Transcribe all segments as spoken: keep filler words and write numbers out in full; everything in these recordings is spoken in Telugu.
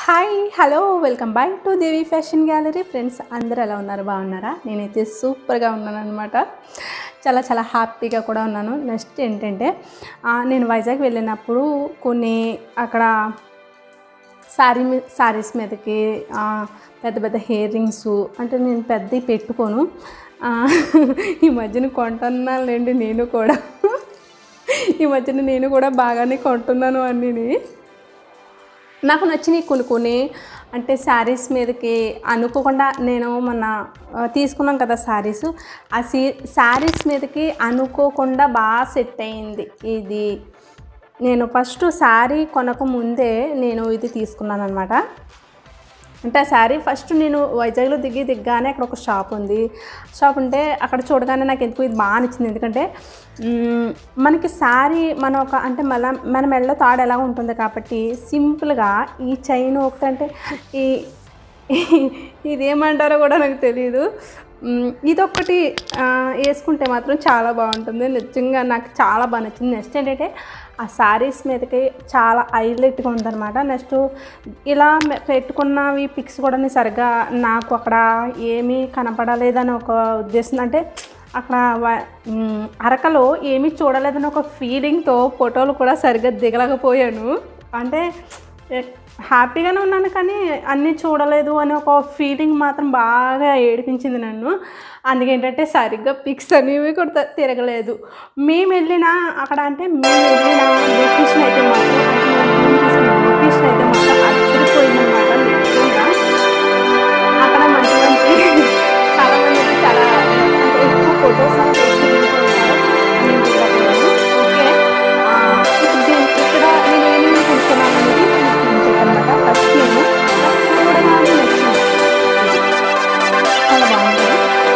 Hi hello welcome back to Devi fashion gallery friends. అందరూ ఎలా ఉన్నారు? బాగున్నారా? నేనైతే సూపర్గా ఉన్నాను అనమాట. చాలా చాలా హ్యాపీగా కూడా ఉన్నాను. నెక్స్ట్ ఏంటంటే నేను వైజాగ్ వెళ్ళినప్పుడు కొన్ని అక్కడ శారీ మీ శారీస్ మీదకి పెద్ద పెద్ద ఇయర్ రింగ్స్ అంటే నేను పెద్దవి పెట్టుకోను. ఈ మధ్యన కొంటున్నానులేండి నేను కూడా ఈ మధ్యన నేను కూడా బాగానే కొంటున్నాను అన్నీ. నాకు నచ్చినవి కొన్ని కొన్ని అంటే శారీస్ మీదకి అనుకోకుండా నేను మొన్న తీసుకున్నాం కదా శారీస్, ఆ సీ శారీస్ మీదకి అనుకోకుండా బాగా సెట్ అయింది ఇది. నేను ఫస్ట్ శారీ కొనక ముందే నేను ఇది తీసుకున్నాను అనమాట. అంటే ఆ శారీ ఫస్ట్ నేను వైజాగ్లో దిగి దిగ్గానే అక్కడ ఒక షాప్ ఉంది. షాప్ ఉంటే అక్కడ చూడగానే నాకు ఎందుకు ఇది బాగా నచ్చింది. ఎందుకంటే మనకి శారీ మన ఒక అంటే మళ్ళీ మన మెడలో తాడు ఎలా ఉంటుంది కాబట్టి సింపుల్గా ఈ చైన్ ఒకటంటే ఈ ఇదేమంటారో కూడా నాకు తెలియదు, ఇదొక్కటి వేసుకుంటే మాత్రం చాలా బాగుంటుంది. నిజంగా నాకు చాలా బాగా నచ్చింది. నెక్స్ట్ ఏంటంటే ఆ శారీస్ మీదకి చాలా హైలైట్గా ఉందన్నమాట. నెక్స్ట్ ఇలా పెట్టుకున్నవి పిక్స్ కూడా సరిగ్గా నాకు అక్కడ ఏమీ కనపడలేదని ఒక ఉద్దేశం, అంటే అక్కడ అరకలో ఏమీ చూడలేదని ఒక ఫీలింగ్తో ఫోటోలు కూడా సరిగ్గా దిగలేకపోయాను. అంటే హ్యాపీగానే ఉన్నాను కానీ అన్నీ చూడలేదు అని ఒక ఫీలింగ్ మాత్రం బాగా ఏడిపించింది నన్ను. అందుకేంటంటే సరిగ్గా పిక్స్ అనేవి కూడా తిరగలేదు. మేము వెళ్ళిన అక్కడ అంటే మేము వెళ్ళిన లొకేషన్ అయితే మాత్రం లొకేషన్ అయితే మాత్రం అదిరిపోయిందన్నమాట. నిజంగా అక్కడ మంచి మంచి చాలా మంది చాలా అంటే ఎక్కువ ఫొటోస్ ఓకే. ఇక్కడ నేను ఏమేమి చూస్తున్నాను అనేది అనమాట. ఫస్ట్ నేను చూడగానే నచ్చింది, చాలా బాగుంటుంది.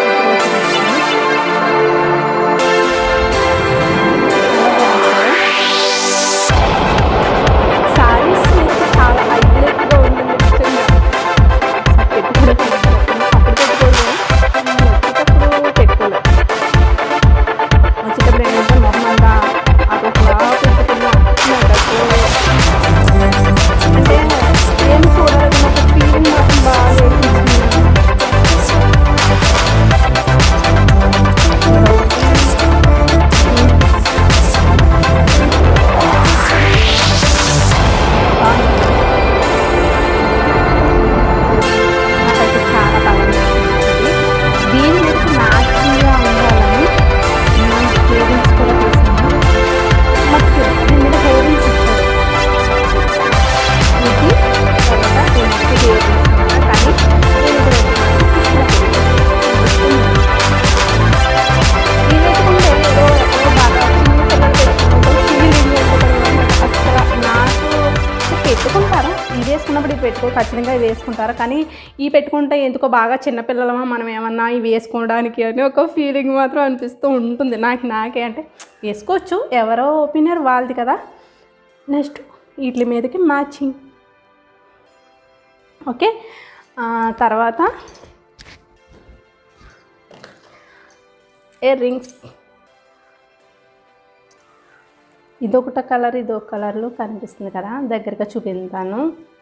శారీస్ మీద చాలా హైలైట్గా ఉంటుంది నిజంగా. పెట్టుకునే అప్పుడు పెట్టుకోలేదు, వచ్చేటప్పుడు పెట్టుకోలేదు. వచ్చేటప్పుడు ఏంటంటే నార్మల్గా అది ఒకలా పెట్టుకున్నా అంటే ఏం చూడాలి ఒక ఫీలింగ్ మాత్రం బాగా ఏర్పించింది. నాకైతే చాలా బాగా నచ్చింది. దీని మీద మ్యాచింగ్గా ఉండాలని నేను హెయిరింగ్స్ కూడా చేశాను. మాకు దీని మీద హెయిరింగ్స్ ఇచ్చారు. ఇది తర్వాత నెక్స్ట్ హెయిరింగ్స్ అనమాట. కానీ నేను ఇది పెట్టుకుంటే ఏదో ఎక్కడో బాగా చిన్న పిల్లలు పెట్టుకుంటారు ఫీలింగ్ అసలు నాకు పెట్టుకుంటారా ఇది వేసుకున్నప్పుడు ఇది పెట్టుకో ఖచ్చితంగా ఇవి వేసుకుంటారా, కానీ ఈ పెట్టుకుంటే ఎందుకో బాగా చిన్నపిల్లలమా మనం ఏమన్నా ఇవి వేసుకోవడానికి అని ఒక ఫీలింగ్ మాత్రం అనిపిస్తూ ఉంటుంది నాకు. నాకే అంటే వేసుకోవచ్చు, ఎవరో ఒపీనియన్ వాళ్ళది కదా. నెక్స్ట్ వీటి మీదకి మ్యాచింగ్ ఓకే. తర్వాత ఇయర్ రింగ్స్, ఇదొకట కలర్ ఇదొక కలర్లో కనిపిస్తుంది కదా, దగ్గరగా చూపిస్తాను.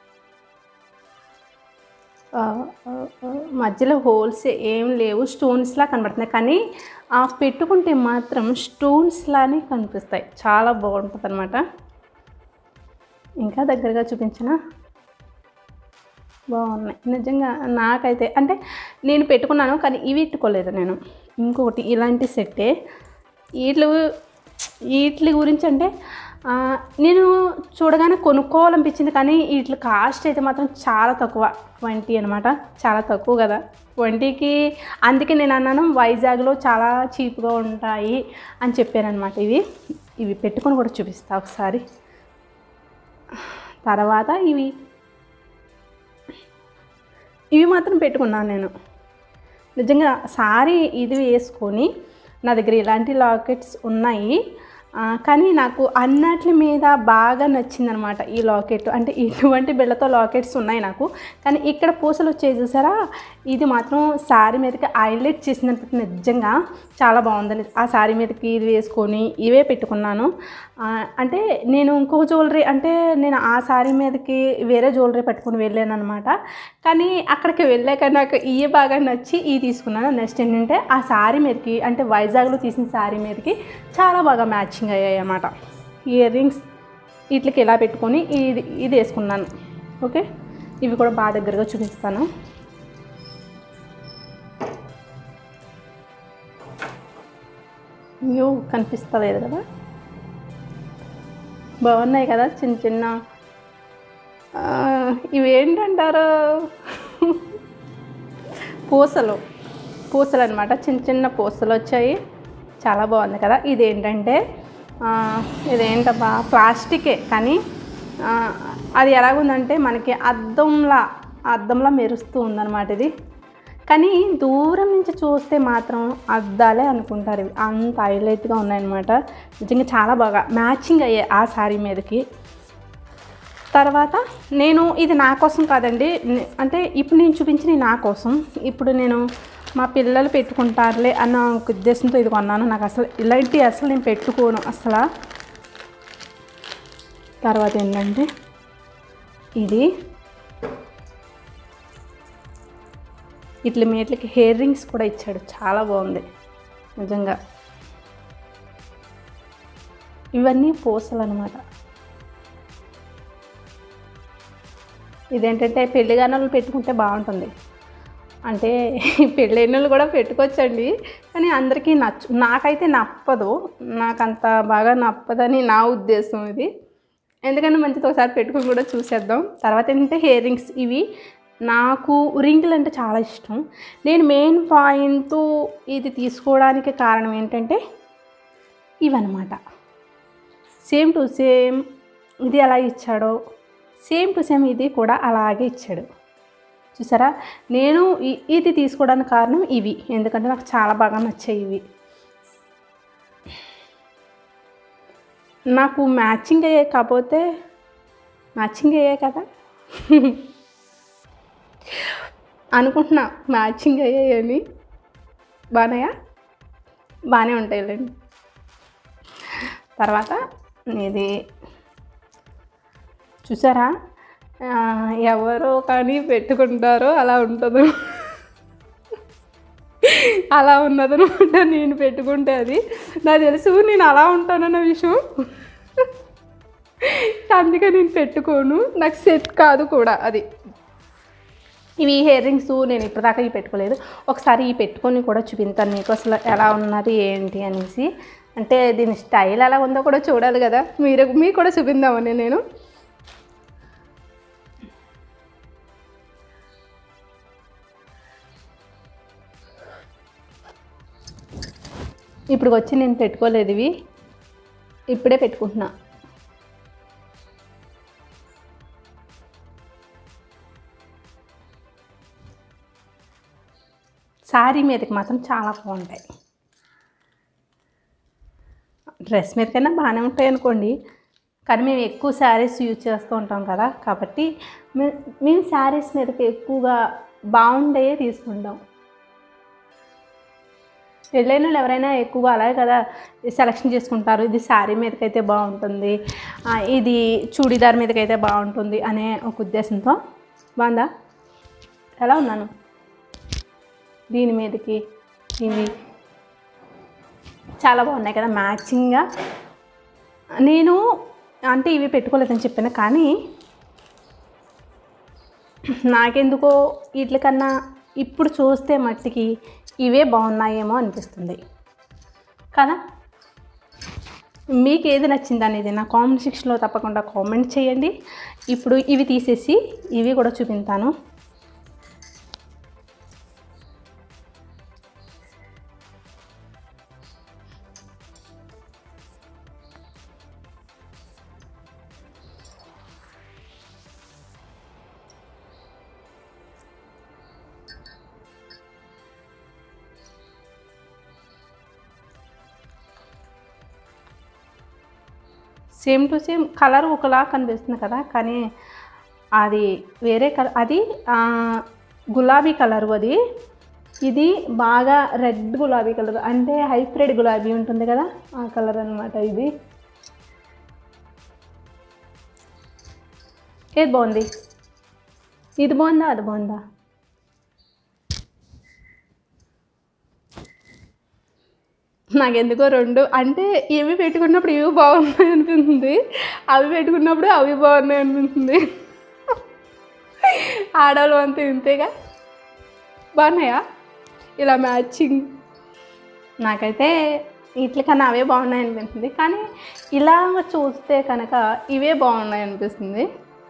మధ్యలో హోల్స్ ఏం లేవు, స్టోన్స్లా కనబడుతున్నాయి, కానీ ఆ పెట్టుకుంటే మాత్రం స్టోన్స్లానే కనిపిస్తాయి. చాలా బాగుంటుంది అనమాట. ఇంకా దగ్గరగా చూపించిన బాగున్నాయి నిజంగా. నాకైతే అంటే నేను పెట్టుకున్నాను కానీ ఇవి పెట్టుకోలేదు నేను. ఇంకొకటి ఇలాంటి సెట్టే వీటి వీటి గురించి అంటే నేను చూడగానే కొనుక్కోవాలనిపించింది, కానీ వీటి కాస్ట్ అయితే మాత్రం చాలా తక్కువ, ట్వంటీ అనమాట. చాలా తక్కువ కదా ట్వంటీకి. అందుకే నేను అన్నాను వైజాగ్లో చాలా చీప్గా ఉంటాయి అని చెప్పాను అనమాట. ఇవి ఇవి పెట్టుకొని కూడా చూపిస్తా ఒకసారి. తర్వాత ఇవి ఇవి మాత్రం పెట్టుకున్నాను నేను. నిజంగా సారీ ఇది వేసుకొని నా దగ్గర ఇలాంటి లాకెట్స్ ఉన్నాయి. కానీ నాకు అన్నట్ల మీద బాగా నచ్చిందనమాట ఈ లాకెట్. అంటే ఇటువంటి బిళ్ళతో లాకెట్స్ ఉన్నాయి నాకు, కానీ ఇక్కడ పూసలు వచ్చాయి చూసారా, ఇది మాత్రం శారీ మీదకి హైలైట్ చేసిందనమాట. నిజంగా చాలా బాగుందని ఆ శారీ మీదకి ఇది వేసుకొని ఇవే పెట్టుకున్నాను. అంటే నేను ఇంకో జ్యువెలరీ, అంటే నేను ఆ శారీ మీదకి వేరే జ్యువెలరీ పెట్టుకుని వెళ్ళాను అనమాట. కానీ అక్కడికి వెళ్ళాక నాకు ఇవే బాగా నచ్చి ఇవి తీసుకున్నాను. నెక్స్ట్ ఏంటంటే ఆ శారీ మీదకి, అంటే వైజాగ్లో తీసిన శారీ మీదకి చాలా బాగా మ్యాచింగ్ అయ్యాయి అన్నమాట. ఇయర్ రింగ్స్ వీటికి ఇలా పెట్టుకొని ఇది ఇది వేసుకున్నాను. ఓకే, ఇవి కూడా బాగా దగ్గరగా చూపిస్తాను. అయ్యో కనిపిస్తలేదు కదా, బాగున్నాయి కదా చిన్న చిన్న. ఇవేంటంటారు, పూసలు పూసలు అనమాట. చిన్న చిన్న పూసలు వచ్చాయి, చాలా బాగుంది కదా. ఇదేంటంటే ఇదేంటబ్బా ప్లాస్టికే, కానీ అది ఎలాగుందంటే మనకి అద్దంలా అద్దంలా మెరుస్తూ ఉందన్నమాట ఇది. కానీ దూరం నుంచి చూస్తే మాత్రం అద్దాలే అనుకుంటారు. ఇవి అంత హైలైట్గా ఉన్నాయన్నమాట. నిజంగా చాలా బాగా మ్యాచింగ్ అయ్యాయి ఆ శారీ మీదకి. తర్వాత నేను ఇది నా కోసం కాదండి, అంటే ఇప్పుడు నేను చూపించిన నా కోసం. ఇప్పుడు నేను మా పిల్లలు పెట్టుకుంటారులే అన్న ఒక ఉద్దేశంతో ఇది కొన్నాను. నాకు అసలు ఇలాంటివి అసలు నేను పెట్టుకోను అసలు. తర్వాత ఏంటంటే ఇది ఇట్లా మీట్లకి హెయిర్ రింగ్స్ కూడా ఇచ్చాడు, చాలా బాగుంది నిజంగా. ఇవన్నీ పూసలు అనమాట. ఇదేంటంటే పెళ్ళిగానలు పెట్టుకుంటే బాగుంటుంది, అంటే పెళ్ళైనలు కూడా పెట్టుకోవచ్చండి, కానీ అందరికీ నచ్చు, నాకైతే నప్పదు, నాకంత బాగా నప్పదని నా ఉద్దేశం ఇది. ఎందుకంటే మంచిది ఒకసారి పెట్టుకుని కూడా చూసేద్దాం. తర్వాత ఏంటంటే హెయిర్ రింగ్స్. ఇవి నాకు రింగులు అంటే చాలా ఇష్టం. నేను మెయిన్ పాయింట్ ఇది తీసుకోవడానికి కారణం ఏంటంటే ఇవన్నమాట. సేమ్ టు సేమ్ ఇది ఎలా ఇచ్చాడో సేమ్ టు సేమ్ ఇది కూడా అలాగే ఇచ్చాడు చూసారా. నేను ఇది తీసుకోవడానికి కారణం ఇవి, ఎందుకంటే నాకు చాలా బాగా నచ్చాయి ఇవి. నాకు మ్యాచింగ్ అయ్యాయి, కాకపోతే మ్యాచింగ్ అయ్యాయి కదా అనుకుంటున్నా, మ్యాచింగ్ అయ్యాయని. బాగానయా, బాగానే ఉంటాయిలేండి. తర్వాత ఇది చూసారా, ఎవరో కానీ పెట్టుకుంటారో అలా ఉంటుంది, అలా ఉన్నదనమాట. నేను పెట్టుకుంటే అది నాకు తెలుసు, నేను అలా ఉంటానన్న విషయం, అందుకే నేను పెట్టుకోను, నాకు సెట్ కాదు కూడా అది. ఇవి హెయిర్ రింగ్స్ నేను ఇప్పటిదాకా ఇవి పెట్టుకోలేదు. ఒకసారి ఈ పెట్టుకొని కూడా చూపించాను మీకు అసలు ఎలా ఉన్నది ఏంటి అనేసి. అంటే దీని స్టైల్ ఎలా ఉందో కూడా చూడాలి కదా, మీరు మీకు కూడా చూపిందామని నేను. ఇప్పుడు వచ్చి నేను పెట్టుకోలేదు ఇవి, ఇప్పుడే పెట్టుకుంటున్నా. శారీ మీదకి మాత్రం చాలా బాగుంటాయి, డ్రెస్ మీదకైనా బాగానే ఉంటాయి అనుకోండి, కానీ మేము ఎక్కువ శారీస్ యూజ్ చేస్తూ ఉంటాం కదా, కాబట్టి మేము శారీస్ మీదకి ఎక్కువగా బాగుండే తీసుకుంటాం. పెళ్ళైన వాళ్ళు ఎవరైనా ఎక్కువగా అలాగే కదా సెలెక్షన్ చేసుకుంటారు, ఇది శారీ మీదకైతే బాగుంటుంది, ఇది చూడీదార్ మీదకైతే బాగుంటుంది అనే ఒక ఉద్దేశంతో. బాగుందా, ఎలా ఉన్నాను దీని మీదకి, ఇవి చాలా బాగున్నాయి కదా మ్యాచింగ్గా. నేను అంటే ఇవి పెట్టుకోలేదని చెప్పాను, కానీ నాకెందుకో వీటికన్నా ఇప్పుడు చూస్తే మట్టికి ఇవే బాగున్నాయేమో అనిపిస్తుంది కదా. మీకు ఏది నచ్చింది అనేది నా కామెంట్ సెక్షన్లో తప్పకుండా కామెంట్ చేయండి. ఇప్పుడు ఇవి తీసేసి ఇవి కూడా చూపిస్తాను. సేమ్ టు సేమ్ కలర్ ఒకలా కనిపిస్తుంది కదా, కానీ అది వేరే కలర్. అది గులాబీ కలర్, అది ఇది బాగా రెడ్ గులాబీ కలర్, అంటే హైబ్రిడ్ గులాబీ ఉంటుంది కదా ఆ కలర్ అనమాట. ఇది ఏది బాగుంది? ఇది బాగుందా అది బాగుందా? నాకెందుకో రెండు అంటే ఇవి పెట్టుకున్నప్పుడు ఇవి బాగున్నాయి అనిపిస్తుంది, అవి పెట్టుకున్నప్పుడు అవి బాగున్నాయి అనిపిస్తుంది. ఆడవాళ్ళు అంతా ఇంతేగా. బాగున్నాయా ఇలా మ్యాచింగ్? నాకైతే వీటికన్నా అవే బాగున్నాయి అనిపిస్తుంది, కానీ ఇలా చూస్తే కనుక ఇవే బాగున్నాయి అనిపిస్తుంది.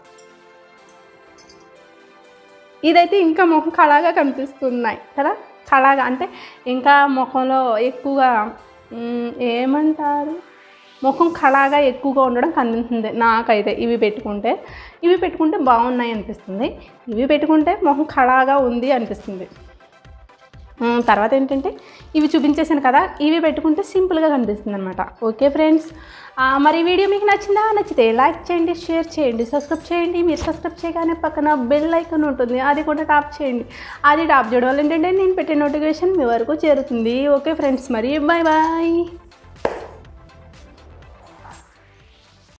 ఇదైతే ఇంకా ముఖం కళగా కనిపిస్తున్నాయి కదా, కళగా అంటే ఇంకా ముఖంలో ఎక్కువగా ఏమంటారు, ముఖం కళగా ఎక్కువగా ఉండడం కనిపిస్తుంది నాకైతే. ఇవి పెట్టుకుంటే ఇవి పెట్టుకుంటే బాగున్నాయి అనిపిస్తుంది, ఇవి పెట్టుకుంటే ముఖం కళగా ఉంది అనిపిస్తుంది. తర్వాత ఏంటంటే ఇవి చూపించేసాను కదా, ఇవి పెట్టుకుంటే సింపుల్గా కనిపిస్తుంది అనమాట. ఓకే ఫ్రెండ్స్, మరి వీడియో మీకు నచ్చిందా? నచ్చితే లైక్ చేయండి, షేర్ చేయండి, సబ్స్క్రైబ్ చేయండి. మీరు సబ్స్క్రైబ్ చేయగానే పక్కన బెల్ ఐకాన్ ఉంటుంది, అది కూడా టాప్ చేయండి. అది టాప్ చేయడం వల్ల ఏంటంటే నేను పెట్టే నోటిఫికేషన్ మీ వరకు చేరుతుంది. ఓకే ఫ్రెండ్స్, మరి బాయ్ బాయ్.